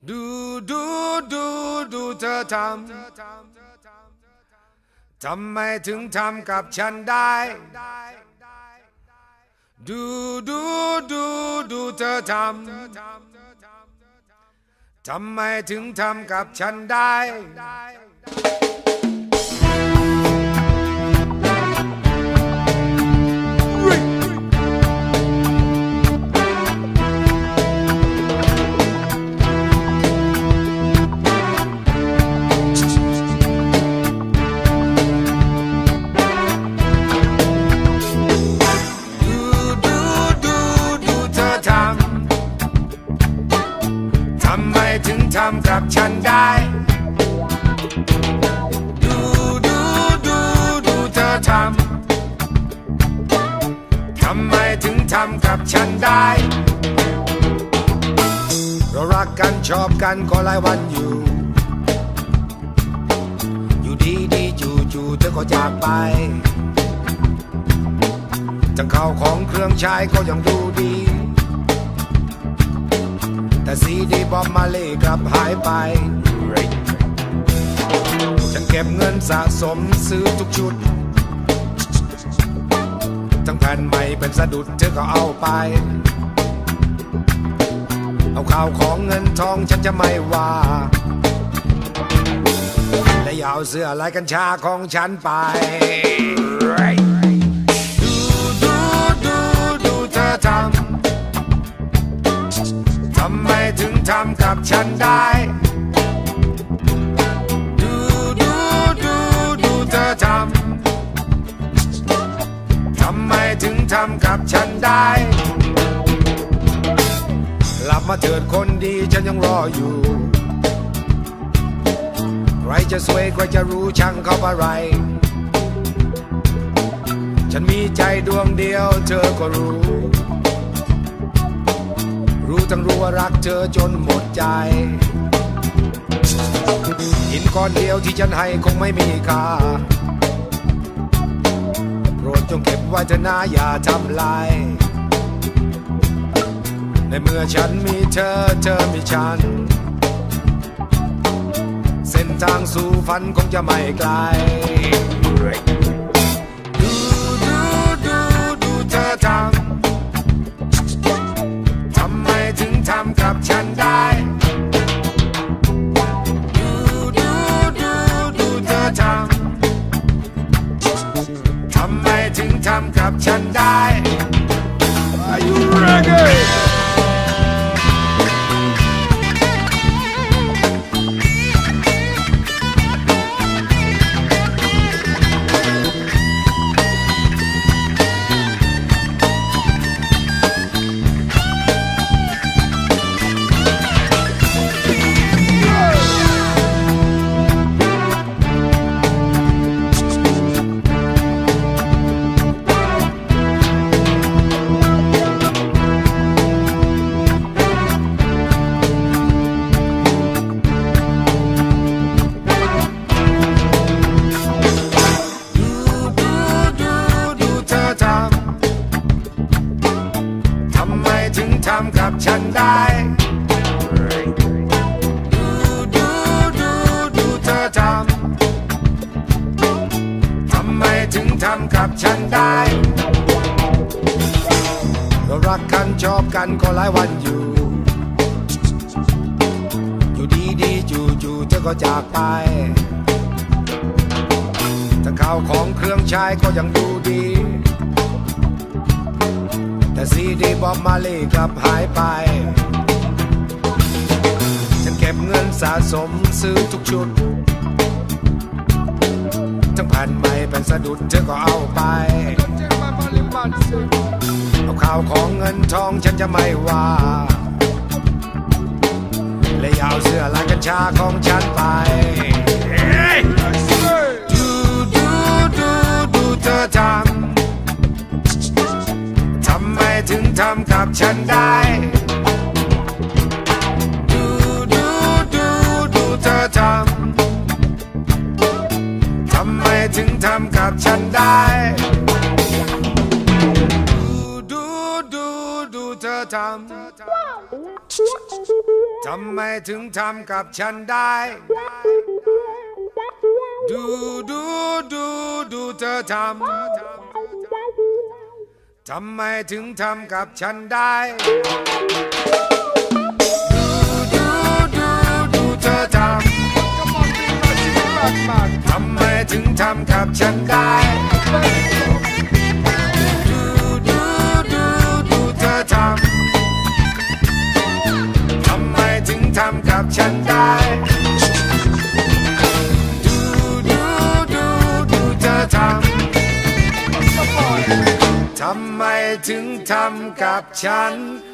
ดูดูดูดูเธอทำไมถึงทำกับฉันได้ดูดูดูดูเธอทำไมถึงทำกับฉันได้ทำกับฉันได้ดูดูดูดูเธอทำไมถึงทำกับฉันได้เรารักกันชอบกันก็หลายวันอยู่ดีดีจู่เธอก็จากไปทั้งข้าวของเครื่องใช้ก็ยังดูดีแต่ซีดีบอมมาเล่กลับหายไปฉันเก็บเงินสะสมซื้อทุกชุดทั้งแผ่นใหม่เป็นสะดุดเธอก็เอาไปเอาข่าวของเงินทองฉันจะไม่ว่าและอย่าเอาเสื้อลายกัญชาของฉันไปดูดูดูดูเธอทำไมถึงทำกับฉันได้ดูดูดูดูเธอทำไมถึงทำกับฉันได้กลับมาเถิดคนดีฉันยังรออยู่ใครจะสวยใครจะรู้ช่างเขาอะไรฉันมีใจดวงเดียวเธอก็รู้ทั้งรู้ว่ารักเธอจนหมดใจหินก้อนเดียวที่ฉันให้คงไม่มีค่าโปรดจงเก็บไว้เถอะนะอย่าทำลายในเมื่อฉันมีเธอเธอมีฉันเส้นทางสู่ฝันคงจะไม่ไกลดูดูดูดูเธอถึงทำกับฉันได้ดูดูดูดูเธอทำไมถึงทำกับฉันได้ Are you ready?ทำกับฉันได้ดูดูดูดูเธอทำไมถึงทำกับฉันได้เรารักกันชอบกันก็หลายวันอยู่ดีดีจู่เธอก็จากไปทั้งข้าวของเครื่องใช้ก็ยังดูดีแต่ซีดีบอมมาเล่กลับหายไปฉันเก็บเงินสะสมซื้อทุกชุดทั้งแผ่นใหม่เป็นสะดุดเธอก็เอาไปเอาข่าวของเงินทองฉันจะไม่ว่าและอย่าเอาเสื้อลายกัญชาของฉันไปดูดูดูดูเธอทำไมถึงทำกับฉันได้ดูดูดูดูเธอทำไมถึงทำกับฉันได้ดูดูดูดูเธอททำไมถึงทำกับฉันได้ดูเธอทำไมถึงทำกับฉันได้ดูเธอทำไมถึงทำกับฉันได้ดูเธอทำไมถึงทำกับฉันได้ดูเธอทำไมถึงทำกับฉัน